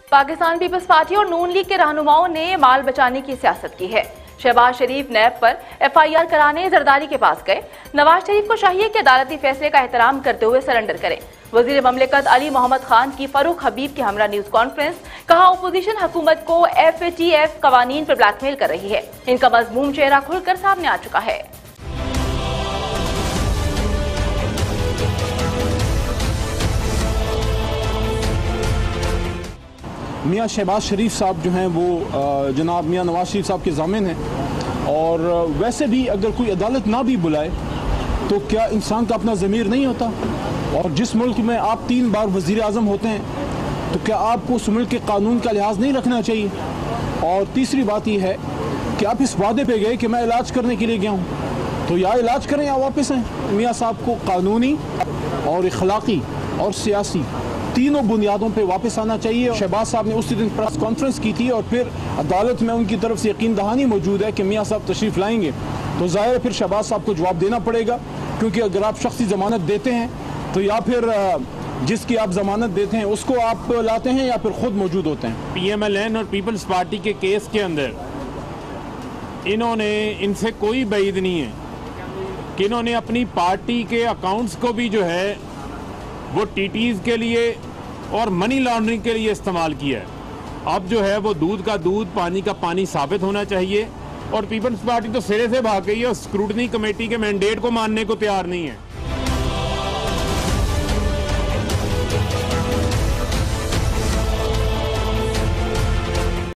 Pakistan peoples party और नून league के रहनुमाओं ने माल बचाने की सियासत की है। शहबाज शरीफ नैब पर FIR कराने जरदारी के पास गए। नवाज शरीफ को चाहिए कि अदालती फैसले का एहतराम करते हुए सरेंडर करें। वजीर ममलिकत अली मोहम्मद खान की फरूख हबीब की हमरा न्यूज कॉन्फ्रेंस, कहा अपोजिशन हुकूमत को FATF कवानीन पर ब्लैकमेल कर रही है। इनका मजमूम चेहरा खुलकर सामने आ चुका है। मियाँ शहबाज शरीफ साहब जो हैं वो जनाब मियाँ नवाज शरीफ साहब के ज़ामिन हैं, और वैसे भी अगर कोई अदालत ना भी बुलाए तो क्या इंसान का अपना ज़मीर नहीं होता? और जिस मुल्क में आप 3 बार वज़ीर आज़म होते हैं तो क्या आपको उस मुल्क के कानून का लिहाज नहीं रखना चाहिए? और तीसरी बात यह है कि आप इस वादे पे गए कि मैं इलाज करने के लिए गया हूँ, तो या इलाज करें या वापस आएँ। मियाँ साहब को कानूनी और इखलाकी और सियासी तीनों बुनियादों पे वापस आना चाहिए। शहबाज साहब ने उसी दिन प्रेस कॉन्फ्रेंस की थी और फिर अदालत में उनकी तरफ से यकीन दहानी मौजूद है कि मियाँ साहब तशरीफ लाएंगे, तो ज़ाहिर है फिर शहबाज साहब को जवाब देना पड़ेगा, क्योंकि अगर आप शख्सी ज़मानत देते हैं तो या फिर जिसकी आप ज़मानत देते हैं उसको आप लाते हैं या फिर खुद मौजूद होते हैं। PMLN और पीपल्स पार्टी के केस के अंदर इनसे कोई बैद नहीं है कि इन्होंने अपनी पार्टी के अकाउंट्स को भी जो है वो TTs के लिए और मनी लॉन्ड्रिंग के लिए इस्तेमाल किया है। अब जो है वो दूध का दूध पानी का पानी साबित होना चाहिए, और पीपल्स पार्टी तो सिरे से भाग गई है और स्क्रूटनी कमेटी के मैंडेट को मानने को तैयार नहीं है।